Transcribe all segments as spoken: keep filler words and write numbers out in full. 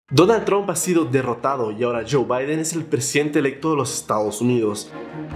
Donald Trump ha sido derrotado y ahora Joe Biden es el presidente electo de los Estados Unidos.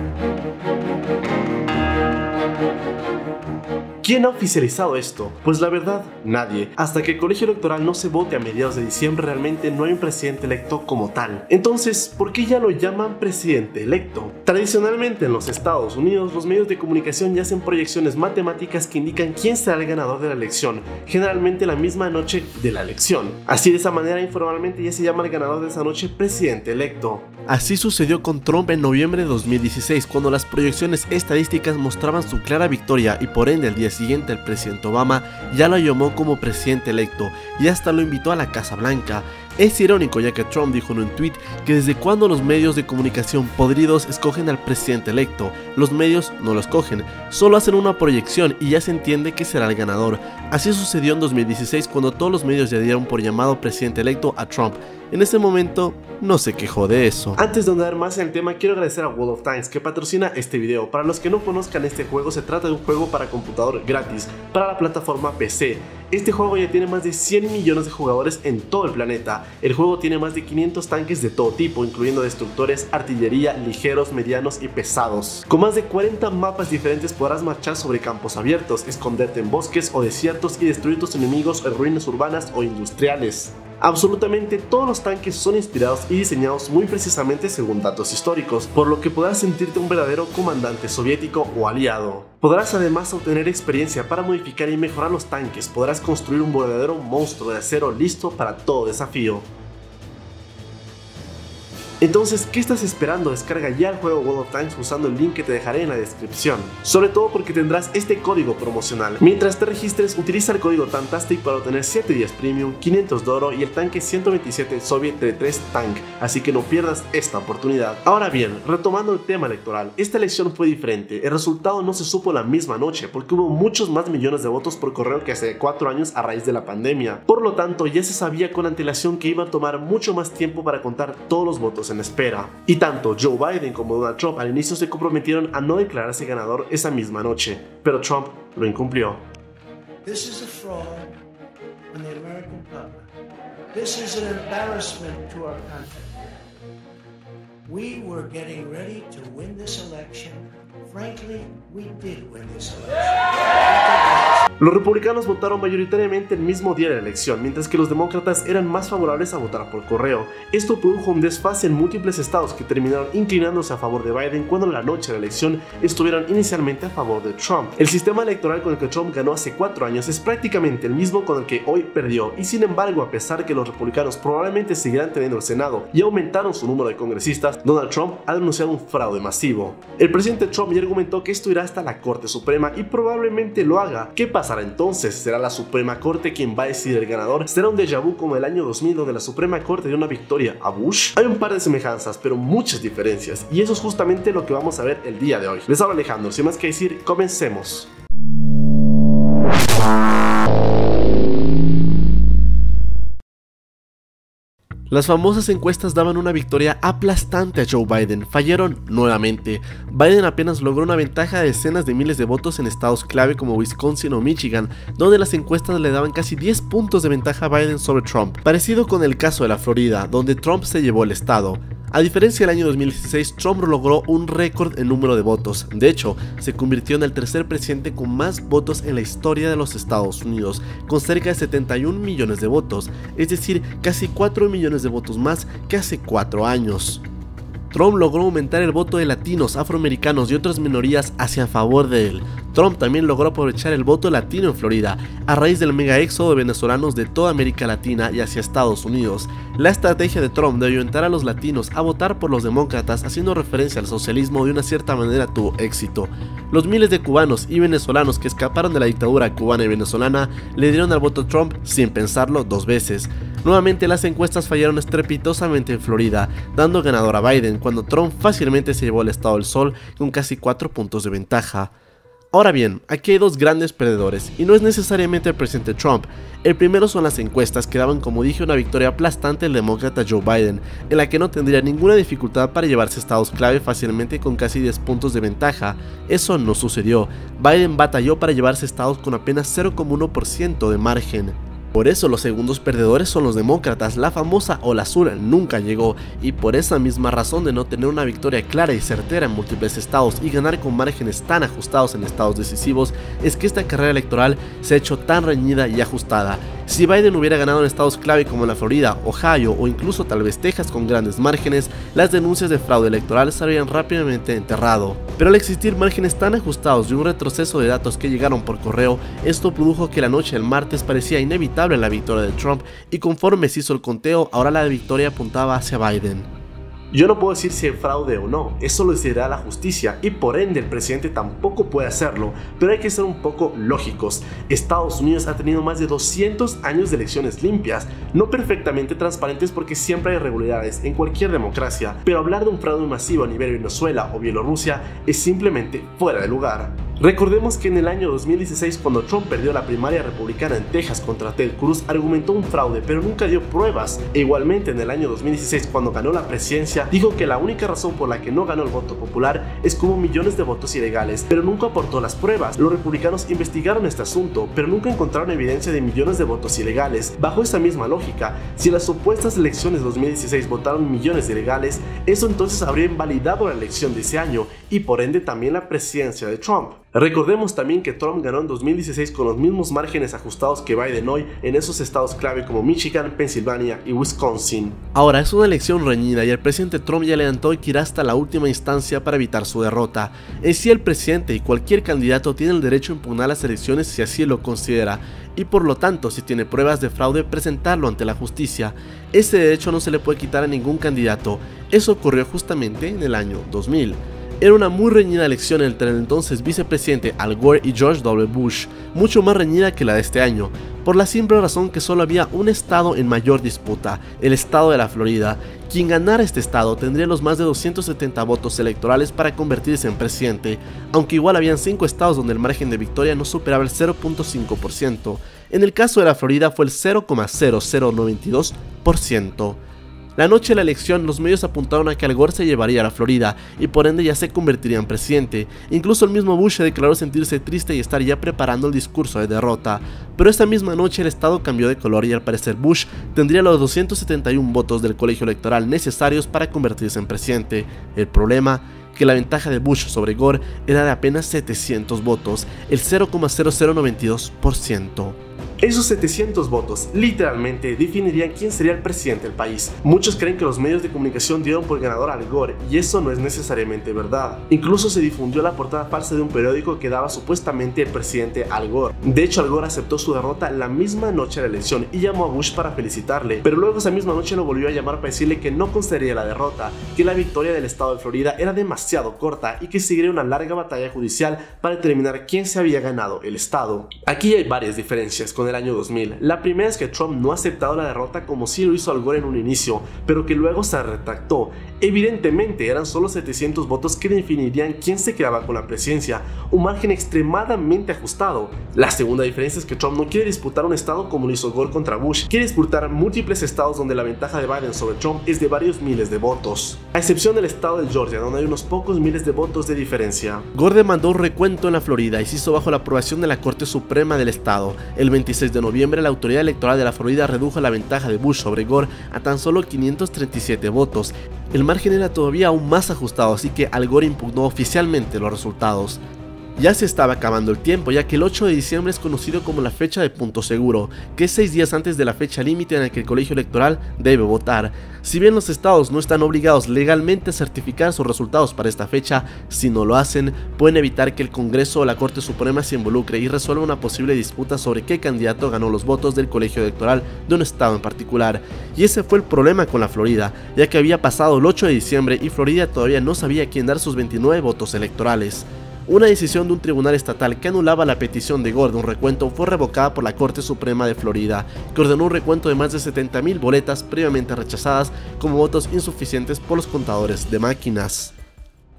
¿Quién ha oficializado esto? Pues la verdad, nadie. Hasta que el colegio electoral no se vote a mediados de diciembre, realmente no hay un presidente electo como tal. Entonces, ¿por qué ya lo llaman presidente electo? Tradicionalmente en los Estados Unidos, los medios de comunicación ya hacen proyecciones matemáticas que indican quién será el ganador de la elección, generalmente la misma noche de la elección. Así, de esa manera, informalmente ya se llama al ganador de esa noche presidente electo. Así sucedió con Trump en noviembre de dos mil dieciséis, cuando las proyecciones estadísticas mostraban su clara victoria y por ende al día siguiente el presidente Obama ya lo llamó como presidente electo y hasta lo invitó a la Casa Blanca. Es irónico, ya que Trump dijo en un tweet que desde cuando los medios de comunicación podridos escogen al presidente electo, los medios no lo escogen, solo hacen una proyección y ya se entiende que será el ganador. Así sucedió en dos mil dieciséis cuando todos los medios ya dieron por llamado presidente electo a Trump. En ese momento no se quejó de eso. Antes de andar más en el tema, quiero agradecer a World of Tanks que patrocina este video. Para los que no conozcan este juego, se trata de un juego para computador gratis para la plataforma P C. Este juego ya tiene más de cien millones de jugadores en todo el planeta. El juego tiene más de quinientos tanques de todo tipo, incluyendo destructores, artillería, ligeros, medianos y pesados. Con más de cuarenta mapas diferentes podrás marchar sobre campos abiertos, esconderte en bosques o desiertos y destruir tus enemigos en ruinas urbanas o industriales. Absolutamente todos los tanques son inspirados y diseñados muy precisamente según datos históricos, por lo que podrás sentirte un verdadero comandante soviético o aliado. Podrás además obtener experiencia para modificar y mejorar los tanques, podrás construir un verdadero monstruo de acero listo para todo desafío. Entonces, ¿qué estás esperando? Descarga ya el juego World of Tanks usando el link que te dejaré en la descripción. Sobre todo porque tendrás este código promocional. Mientras te registres, utiliza el código Tantastic para obtener siete días premium, quinientos de oro y el tanque ciento veintisiete Soviet T tres Tank, así que no pierdas esta oportunidad. Ahora bien, retomando el tema electoral, esta elección fue diferente. El resultado no se supo la misma noche porque hubo muchos más millones de votos por correo que hace cuatro años a raíz de la pandemia. Por lo tanto, ya se sabía con antelación que iba a tomar mucho más tiempo para contar todos los votos en espera. Y tanto Joe Biden como Donald Trump al inicio se comprometieron a no declararse ganador esa misma noche, pero Trump lo incumplió. This is a fraud on the American public. This is an embarrassment to our country. We were getting ready to win this election. Frankly, we did win this election. Los republicanos votaron mayoritariamente el mismo día de la elección, mientras que los demócratas eran más favorables a votar por correo. Esto produjo un desfase en múltiples estados que terminaron inclinándose a favor de Biden cuando la noche de la elección estuvieron inicialmente a favor de Trump. El sistema electoral con el que Trump ganó hace cuatro años es prácticamente el mismo con el que hoy perdió, y sin embargo, a pesar de que los republicanos probablemente seguirán teniendo el Senado y aumentaron su número de congresistas, Donald Trump ha denunciado un fraude masivo. El presidente Trump ya argumentó que esto irá hasta la Corte Suprema y probablemente lo haga. ¿Qué pasará entonces? ¿Será la Suprema Corte quien va a decidir el ganador? ¿Será un déjà vu como el año dos mil donde la Suprema Corte dio una victoria a Bush? Hay un par de semejanzas, pero muchas diferencias, y eso es justamente lo que vamos a ver el día de hoy. Les habla Alejandro, sin más que decir, comencemos. Las famosas encuestas daban una victoria aplastante a Joe Biden, fallaron nuevamente. Biden apenas logró una ventaja de decenas de miles de votos en estados clave como Wisconsin o Michigan, donde las encuestas le daban casi diez puntos de ventaja a Biden sobre Trump, parecido con el caso de la Florida, donde Trump se llevó el estado. A diferencia del año dos mil dieciséis, Trump logró un récord en número de votos. De hecho, se convirtió en el tercer presidente con más votos en la historia de los Estados Unidos, con cerca de setenta y un millones de votos, es decir, casi cuatro millones de votos más que hace cuatro años. Trump logró aumentar el voto de latinos, afroamericanos y otras minorías hacia favor de él. Trump también logró aprovechar el voto latino en Florida, a raíz del mega éxodo de venezolanos de toda América Latina y hacia Estados Unidos. La estrategia de Trump de orientar a los latinos a votar por los demócratas haciendo referencia al socialismo de una cierta manera tuvo éxito. Los miles de cubanos y venezolanos que escaparon de la dictadura cubana y venezolana le dieron al voto a Trump sin pensarlo dos veces. Nuevamente las encuestas fallaron estrepitosamente en Florida, dando ganador a Biden cuando Trump fácilmente se llevó el estado del sol con casi cuatro puntos de ventaja. Ahora bien, aquí hay dos grandes perdedores, y no es necesariamente el presidente Trump. El primero son las encuestas que daban, como dije, una victoria aplastante al demócrata Joe Biden, en la que no tendría ninguna dificultad para llevarse estados clave fácilmente con casi diez puntos de ventaja. Eso no sucedió. Biden batalló para llevarse estados con apenas cero coma uno por ciento de margen. Por eso los segundos perdedores son los demócratas, la famosa ola azul nunca llegó, y por esa misma razón de no tener una victoria clara y certera en múltiples estados y ganar con márgenes tan ajustados en estados decisivos, es que esta carrera electoral se ha hecho tan reñida y ajustada. Si Biden hubiera ganado en estados clave como la Florida, Ohio o incluso tal vez Texas con grandes márgenes, las denuncias de fraude electoral se habrían rápidamente enterrado. Pero al existir márgenes tan ajustados y un retroceso de datos que llegaron por correo, esto produjo que la noche del martes parecía inevitable la victoria de Trump, y conforme se hizo el conteo, ahora la victoria apuntaba hacia Biden. Yo no puedo decir si hay fraude o no, eso lo decidirá la justicia y por ende el presidente tampoco puede hacerlo, pero hay que ser un poco lógicos. Estados Unidos ha tenido más de doscientos años de elecciones limpias, no perfectamente transparentes porque siempre hay irregularidades en cualquier democracia, pero hablar de un fraude masivo a nivel Venezuela o Bielorrusia es simplemente fuera de lugar. Recordemos que en el año dos mil dieciséis, cuando Trump perdió la primaria republicana en Texas contra Ted Cruz, argumentó un fraude pero nunca dio pruebas, e igualmente en el año dos mil dieciséis, cuando ganó la presidencia, dijo que la única razón por la que no ganó el voto popular es que hubo millones de votos ilegales, pero nunca aportó las pruebas. Los republicanos investigaron este asunto, pero nunca encontraron evidencia de millones de votos ilegales. Bajo esa misma lógica, si las supuestas elecciones de dos mil dieciséis votaron millones de ilegales, eso entonces habría invalidado la elección de ese año y por ende también la presidencia de Trump. Recordemos también que Trump ganó en dos mil dieciséis con los mismos márgenes ajustados que Biden hoy en esos estados clave como Michigan, Pensilvania y Wisconsin. Ahora es una elección reñida y el presidente Trump ya adelantó que irá hasta la última instancia para evitar su derrota. En sí, el presidente y cualquier candidato tiene el derecho a impugnar las elecciones si así lo considera, y por lo tanto, si tiene pruebas de fraude, presentarlo ante la justicia. Ese derecho no se le puede quitar a ningún candidato. Eso ocurrió justamente en el año dos mil. Era una muy reñida elección entre el entonces vicepresidente Al Gore y George W. Bush, mucho más reñida que la de este año, por la simple razón que solo había un estado en mayor disputa, el estado de la Florida. Quien ganara este estado tendría los más de doscientos setenta votos electorales para convertirse en presidente, aunque igual habían cinco estados donde el margen de victoria no superaba el cero punto cinco por ciento. En el caso de la Florida fue el cero coma cero cero noventa y dos por ciento. La noche de la elección, los medios apuntaron a que Al Gore se llevaría a la Florida y por ende ya se convertiría en presidente. Incluso el mismo Bush se declaró sentirse triste y estar ya preparando el discurso de derrota. Pero esa misma noche el estado cambió de color y al parecer Bush tendría los doscientos setenta y uno votos del colegio electoral necesarios para convertirse en presidente. El problema, que la ventaja de Bush sobre Gore era de apenas setecientos votos, el cero coma cero cero noventa y dos por ciento. Esos setecientos votos literalmente definirían quién sería el presidente del país. Muchos creen que los medios de comunicación dieron por ganador a Al Gore y eso no es necesariamente verdad. Incluso se difundió la portada falsa de un periódico que daba supuestamente el presidente Al Gore. De hecho, Al Gore aceptó su derrota la misma noche de la elección y llamó a Bush para felicitarle, pero luego esa misma noche lo volvió a llamar para decirle que no consideraría la derrota, que la victoria del estado de Florida era demasiado corta y que seguiría una larga batalla judicial para determinar quién se había ganado el estado. Aquí hay varias diferencias con el año dos mil. La primera es que Trump no ha aceptado la derrota como sí lo hizo Al Gore en un inicio, pero que luego se retractó. Evidentemente eran solo setecientos votos que definirían quién se quedaba con la presidencia, un margen extremadamente ajustado. La segunda diferencia es que Trump no quiere disputar un estado como lo hizo Gore contra Bush, quiere disputar múltiples estados donde la ventaja de Biden sobre Trump es de varios miles de votos, a excepción del estado de Georgia donde hay unos pocos miles de votos de diferencia. Gore demandó un recuento en la Florida y se hizo bajo la aprobación de la Corte Suprema del estado. El veintiséis de noviembre la autoridad electoral de la Florida redujo la ventaja de Bush sobre Gore a tan solo quinientos treinta y siete votos. El margen era todavía aún más ajustado, así que Al Gore impugnó oficialmente los resultados. Ya se estaba acabando el tiempo, ya que el ocho de diciembre es conocido como la fecha de punto seguro, que es seis días antes de la fecha límite en la que el colegio electoral debe votar. Si bien los estados no están obligados legalmente a certificar sus resultados para esta fecha, si no lo hacen, pueden evitar que el Congreso o la Corte Suprema se involucre y resuelva una posible disputa sobre qué candidato ganó los votos del colegio electoral de un estado en particular. Y ese fue el problema con la Florida, ya que había pasado el ocho de diciembre y Florida todavía no sabía a quién dar sus veintinueve votos electorales. Una decisión de un tribunal estatal que anulaba la petición de Gore de un recuento fue revocada por la Corte Suprema de Florida, que ordenó un recuento de más de setenta mil boletas previamente rechazadas como votos insuficientes por los contadores de máquinas.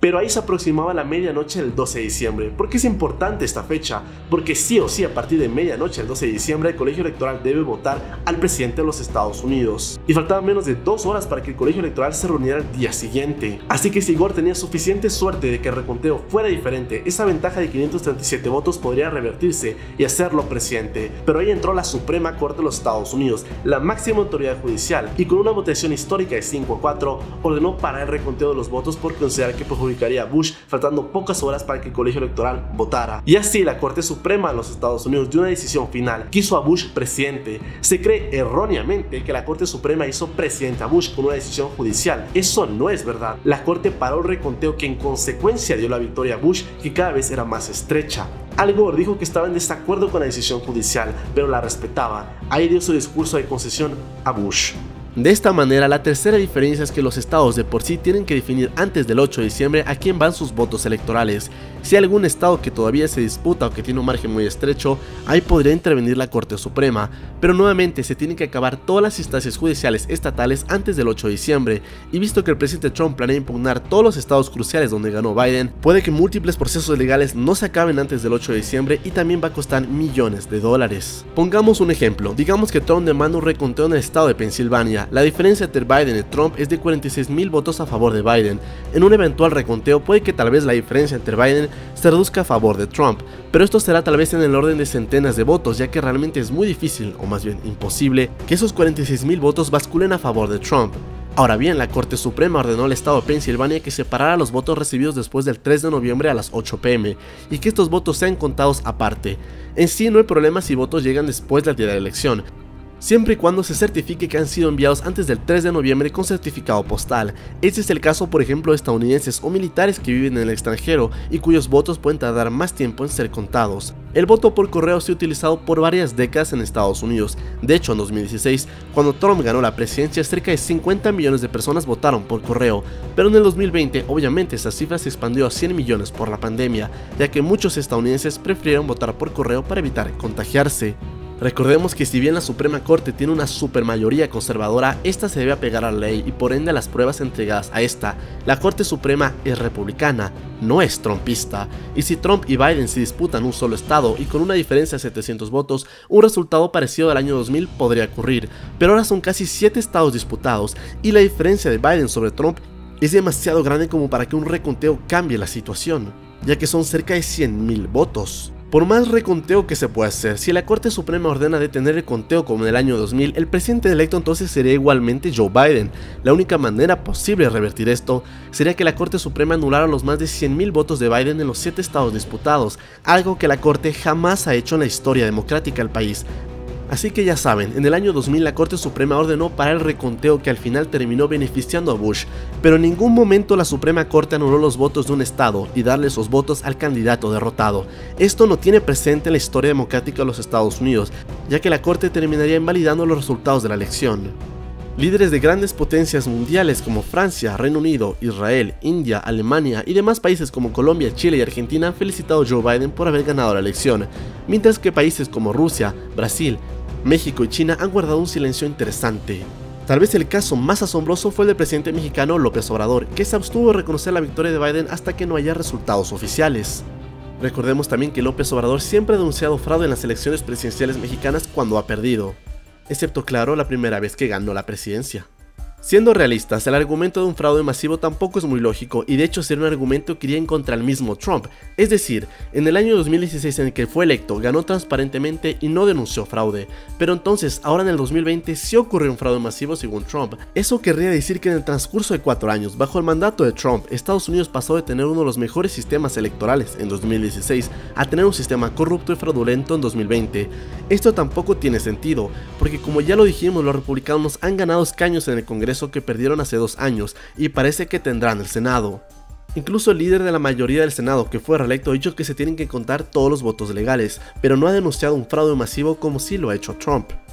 Pero ahí se aproximaba la medianoche del doce de diciembre. ¿Por qué es importante esta fecha? Porque sí o sí a partir de medianoche del doce de diciembre el colegio electoral debe votar al presidente de los Estados Unidos. Y faltaban menos de dos horas para que el colegio electoral se reuniera el día siguiente. Así que si Gore tenía suficiente suerte de que el reconteo fuera diferente, esa ventaja de quinientos treinta y siete votos podría revertirse y hacerlo presidente. Pero ahí entró la Suprema Corte de los Estados Unidos, la máxima autoridad judicial, y con una votación histórica de cinco a cuatro ordenó parar el reconteo de los votos por considerar que perjudicaría a Bush, faltando pocas horas para que el colegio electoral votara. Y así la Corte Suprema de los Estados Unidos dio una decisión final, quiso a Bush presidente. Se cree erróneamente que la Corte Suprema hizo presidente a Bush con una decisión judicial. Eso no es verdad. La Corte paró el reconteo que en consecuencia dio la victoria a Bush, que cada vez era más estrecha. Al Gore dijo que estaba en desacuerdo con la decisión judicial, pero la respetaba. Ahí dio su discurso de concesión a Bush. De esta manera, la tercera diferencia es que los estados de por sí tienen que definir antes del ocho de diciembre a quién van sus votos electorales. Si hay algún estado que todavía se disputa o que tiene un margen muy estrecho, ahí podría intervenir la Corte Suprema, pero nuevamente se tienen que acabar todas las instancias judiciales estatales antes del ocho de diciembre, y visto que el presidente Trump planea impugnar todos los estados cruciales donde ganó Biden, puede que múltiples procesos legales no se acaben antes del ocho de diciembre y también va a costar millones de dólares. Pongamos un ejemplo, digamos que Trump demanda un reconteo en el estado de Pensilvania. La diferencia entre Biden y Trump es de cuarenta y seis mil votos a favor de Biden. En un eventual reconteo puede que tal vez la diferencia entre Biden se reduzca a favor de Trump, pero esto será tal vez en el orden de centenas de votos, ya que realmente es muy difícil, o más bien imposible, que esos cuarenta y seis mil votos basculen a favor de Trump. Ahora bien, la Corte Suprema ordenó al estado de Pensilvania que separara los votos recibidos después del tres de noviembre a las ocho pe eme y que estos votos sean contados aparte. En sí no hay problema si votos llegan después del día de la elección, siempre y cuando se certifique que han sido enviados antes del tres de noviembre con certificado postal. Este es el caso, por ejemplo, de estadounidenses o militares que viven en el extranjero y cuyos votos pueden tardar más tiempo en ser contados. El voto por correo se ha utilizado por varias décadas en Estados Unidos. De hecho, en dos mil dieciséis, cuando Trump ganó la presidencia, cerca de cincuenta millones de personas votaron por correo, pero en el dos mil veinte, obviamente, esa cifra se expandió a cien millones por la pandemia, ya que muchos estadounidenses prefirieron votar por correo para evitar contagiarse. Recordemos que si bien la Suprema Corte tiene una supermayoría conservadora, esta se debe apegar a la ley y por ende a las pruebas entregadas a esta. La Corte Suprema es republicana, no es trumpista, y si Trump y Biden se disputan un solo estado y con una diferencia de setecientos votos, un resultado parecido al año dos mil podría ocurrir, pero ahora son casi siete estados disputados y la diferencia de Biden sobre Trump es demasiado grande como para que un reconteo cambie la situación, ya que son cerca de cien mil votos. Por más reconteo que se pueda hacer, si la Corte Suprema ordena detener el conteo como en el año dos mil, el presidente electo entonces sería igualmente Joe Biden. La única manera posible de revertir esto sería que la Corte Suprema anulara los más de cien mil votos de Biden en los siete estados disputados, algo que la Corte jamás ha hecho en la historia democrática del país. Así que ya saben, en el año dos mil la Corte Suprema ordenó parar el reconteo que al final terminó beneficiando a Bush, pero en ningún momento la Suprema Corte anuló los votos de un estado y darle esos votos al candidato derrotado. Esto no tiene precedente en la historia democrática de los Estados Unidos, ya que la Corte terminaría invalidando los resultados de la elección. Líderes de grandes potencias mundiales como Francia, Reino Unido, Israel, India, Alemania y demás países como Colombia, Chile y Argentina han felicitado a Joe Biden por haber ganado la elección, mientras que países como Rusia, Brasil, México y China han guardado un silencio interesante. Tal vez el caso más asombroso fue el del presidente mexicano López Obrador, que se abstuvo de reconocer la victoria de Biden hasta que no haya resultados oficiales. Recordemos también que López Obrador siempre ha denunciado fraude en las elecciones presidenciales mexicanas cuando ha perdido, excepto claro la primera vez que ganó la presidencia. Siendo realistas, el argumento de un fraude masivo tampoco es muy lógico y de hecho sería un argumento que iría en contra del mismo Trump. Es decir, en el año dos mil dieciséis en el que fue electo ganó transparentemente y no denunció fraude, pero entonces ahora en el dos mil veinte sí ocurrió un fraude masivo según Trump. Eso querría decir que en el transcurso de cuatro años, bajo el mandato de Trump, Estados Unidos pasó de tener uno de los mejores sistemas electorales en dos mil dieciséis a tener un sistema corrupto y fraudulento en dos mil veinte. Esto tampoco tiene sentido, porque como ya lo dijimos, los republicanos han ganado escaños en el Congreso que perdieron hace dos años y parece que tendrán el Senado. Incluso el líder de la mayoría del Senado que fue reelecto ha dicho que se tienen que contar todos los votos legales, pero no ha denunciado un fraude masivo como sí lo ha hecho Trump.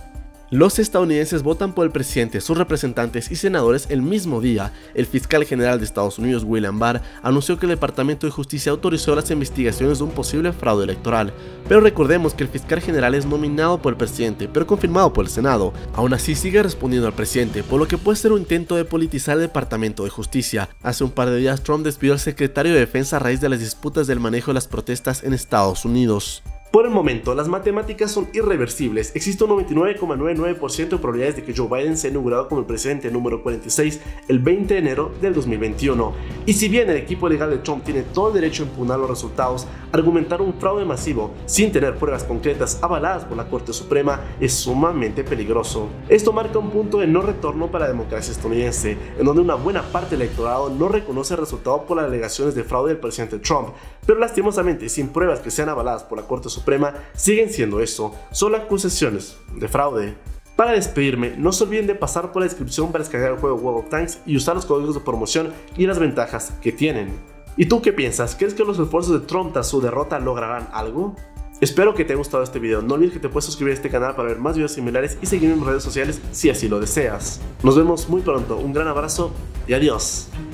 Los estadounidenses votan por el presidente, sus representantes y senadores el mismo día. El fiscal general de Estados Unidos, William Barr, anunció que el Departamento de Justicia autorizó las investigaciones de un posible fraude electoral. Pero recordemos que el fiscal general es nominado por el presidente, pero confirmado por el Senado. Aún así sigue respondiendo al presidente, por lo que puede ser un intento de politizar el Departamento de Justicia. Hace un par de días Trump despidió al secretario de Defensa a raíz de las disputas del manejo de las protestas en Estados Unidos. Por el momento, las matemáticas son irreversibles. Existe un noventa y nueve coma noventa y nueve por ciento de probabilidades de que Joe Biden sea inaugurado como el presidente número cuarenta y seis el veinte de enero del dos mil veintiuno. Y si bien el equipo legal de Trump tiene todo el derecho a impugnar los resultados, argumentar un fraude masivo sin tener pruebas concretas avaladas por la Corte Suprema es sumamente peligroso. Esto marca un punto de no retorno para la democracia estadounidense, en donde una buena parte del electorado no reconoce el resultado por las alegaciones de fraude del presidente Trump, pero lastimosamente sin pruebas que sean avaladas por la Corte Suprema Suprema siguen siendo eso, solo acusaciones de fraude. Para despedirme, no se olviden de pasar por la descripción para descargar el juego World of Tanks y usar los códigos de promoción y las ventajas que tienen. ¿Y tú qué piensas? ¿Crees que los esfuerzos de Trump tras su derrota lograrán algo? Espero que te haya gustado este video, no olvides que te puedes suscribir a este canal para ver más videos similares y seguirme en mis redes sociales si así lo deseas. Nos vemos muy pronto, un gran abrazo y adiós.